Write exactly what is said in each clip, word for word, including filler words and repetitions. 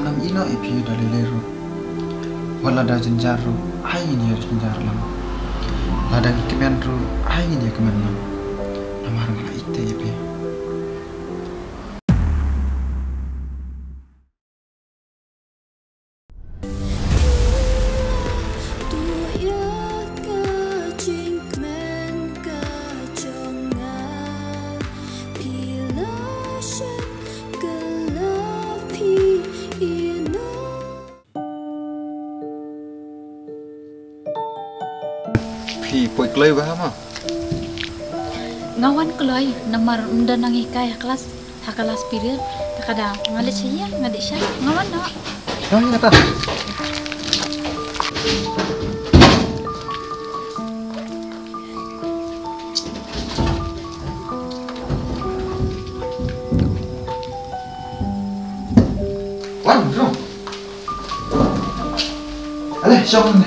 nam ina ipi dalilero. Wala da jenjaro hai ini ya jenjar lam. Ladang kemen ru hai ini ya kemen lam. Namar ngala ite ipi. Pi poi klei ba ma. Ngawan keloi nomor unda nangi kaya kelas hakalas period takada ngalit saya ngadik saya ngawan no. Oh ya ta. Wan, bro. Ale, syok ni.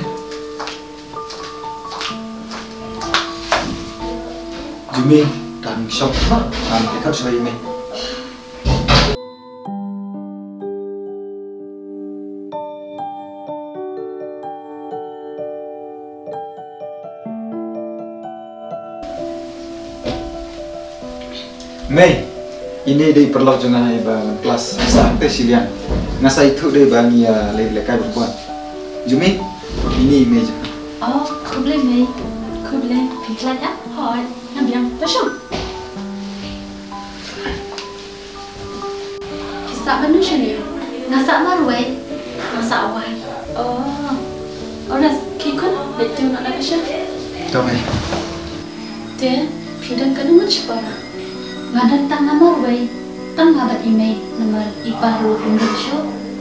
Jimmy dan syok na, dan dekat sekali ini. Mei, ini dari perlaw jangan bang kelas sampai silian. Ngasa itu dari bang ya lekai berbuat. Jimmy, ini Mei. Oh, kuble Mei, kuble piklat ya, hoi. Yang betul. Kisah manusia ni, ngasak marwai, ngasak awal. Oh, orang kikun betul nak nak betul. Tahu ni. Dia, pidang kanu macam apa? Ngadan tang marwai, tang ngabat email nomor iparu Indonesia.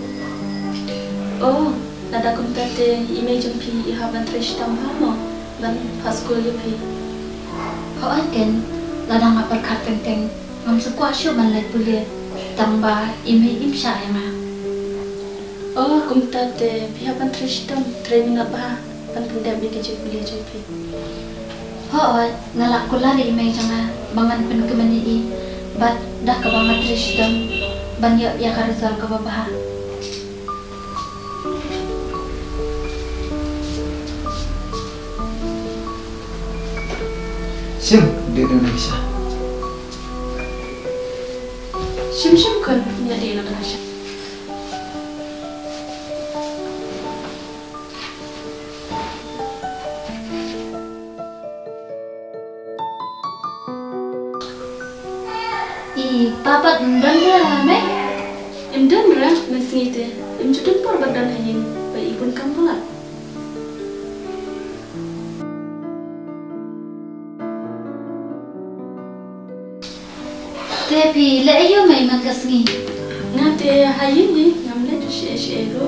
Oh, nada kontak email jumpi ihaban tres tambah mo, dan paskul jumpi. Kau akan ladang apa karteng-teng ngam sekuasyo man lai boleh tambah email imsha ya ma. Oh, kumta te pihak pantristam training apa pan pendek beli kecil boleh jadi. Oh, ngalak kulari email jangan bangan pen kemani i, bat dah ke bangan tristam banyak ya karzal ke bawah. Sim di Indonesia. Sim sim kan ya di Indonesia. I papa undan dah me. Undan dah meski itu. Im cutun por badan hayin. Baik pun kamu lah. Tapi leh yo mai magasngi. Ngate hayin ni ngamle tu she she ro.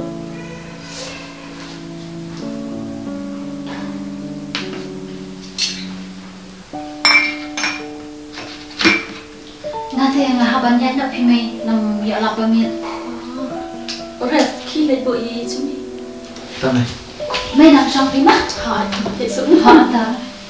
Ngate ngahaban ya nak pimai nam ya la pamit. Ores ki le bo i chumi. Tahu ni. Mai nak shopping mah? Ha, esok ha ta.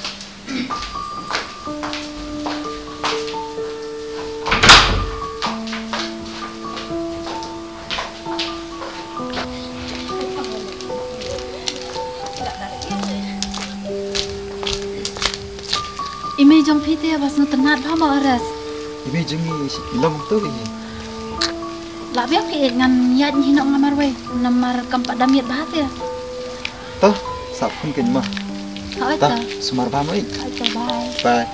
Ime jom pite abas nu tenat pa ma aras. Ime jengi ilom tu ini. Labiak ke ngan yat hinok ngamar we, namar kampak damiat bahat ya. Toh, sapun ken mah. Ha Toh, ta. sumar ba mai. Bye. Bye.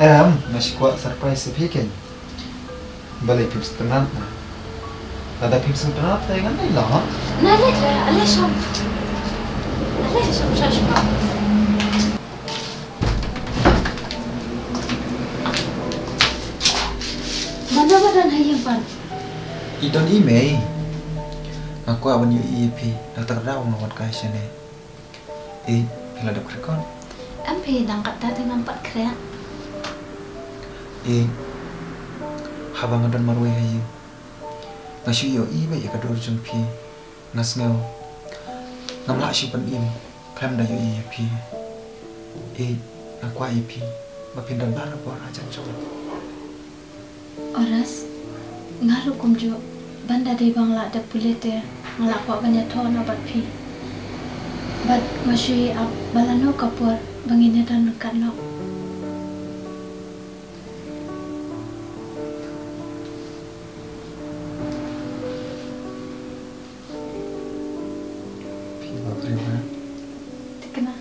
Em, masih kuat surprise bikin. Balik film setengah. Ada film setengah, jangan ni lah. Nah, lihat lah, lihat shop. Lihat shop, shop, shop. Mana badan hayang pan? Idon email. Aku awan yu E P, dokter dah ngawat kai sini. Eh, bila ada kerekon. Ampe dangkat tadi nampak keren. Eh, habang adan marwai hayu. Ngasih yo i baik kador jumpi. Ngas ngau. Ngamla si pan im. Klem dah yu E P. Eh, aku E P. Mapindan bara por ajan coba. Oras, ngalu kumjo. Banda di bangla ada pulite. Ngalak pak banyak tuan obat pi. Bat masih ab balano kapur banginnya dan dekat lo. Terkena.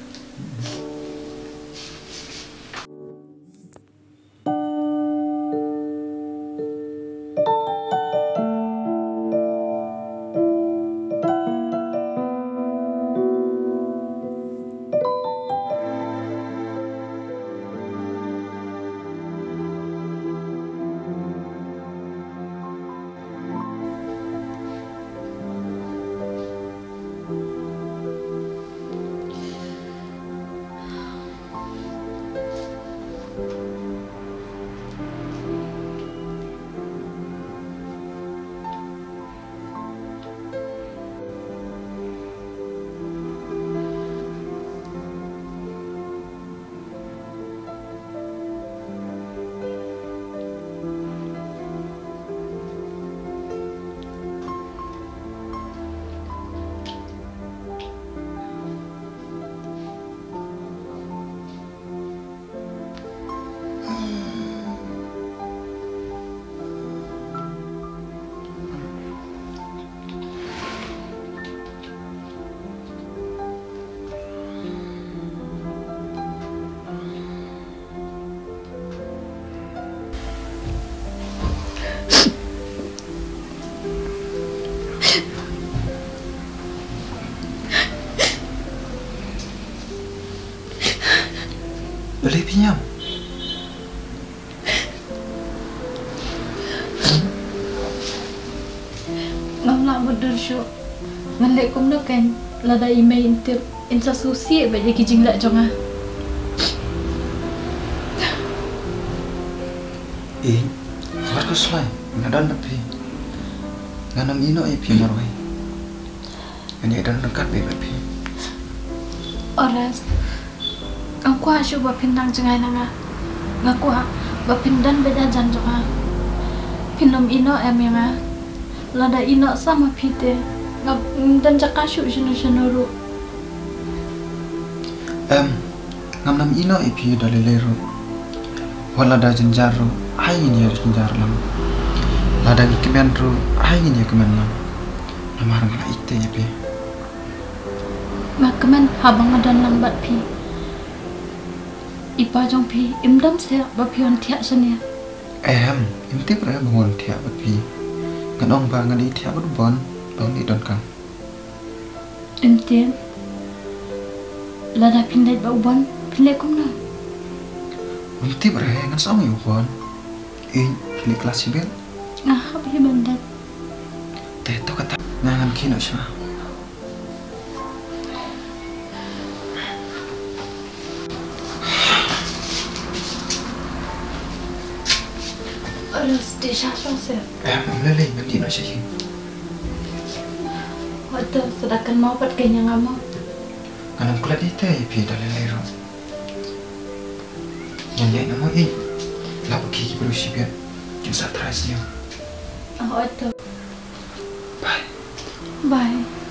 Boleh pinjam? Ngamla bodoh show. Mandek kum nak kan? Lada email inter insa susi baje kijing lak jonga. Eh, warga selai. Ngadan tapi. Nganam ino E P marwai. Ini edan dekat be tapi. Oras. Aku asyik buat pindang cengai nanga. Ngaku ha, buat pindan beda jan jonga. Pinom ino em yang lada ino sama pite. Ngap dan jakashu shinu shinuru. Em, ngamnam ino E P dalilero. Wala da jenjaro, hai ini harus jenjar lam. Lada kemen ro, hai ini kemen lam. Namar ngala ite E P. Mak kemen habang madan lambat pi. Ipa jong pi imdam se bapion tiak senia. Em, imti pernah bangun tiak bapi. Nganong ba ngadi tiak berbon, bang di don kang. Imti. Lada pindai ba ubon, pindai kumna. Imti pernah ngan sama ubon. Eh, pilih kelas sibel. Ngah beli bandat. Teh to kata ngangan kino sya. Oras desha se. Em, lele nganti no sya. Waktu sedangkan mau pat kenya ngamo. Nganong kulat ite E P dalilero. Nyanyi nama eh, lalu kiki berusia biar jasa terasnya. Oh itu. Bye. Bye.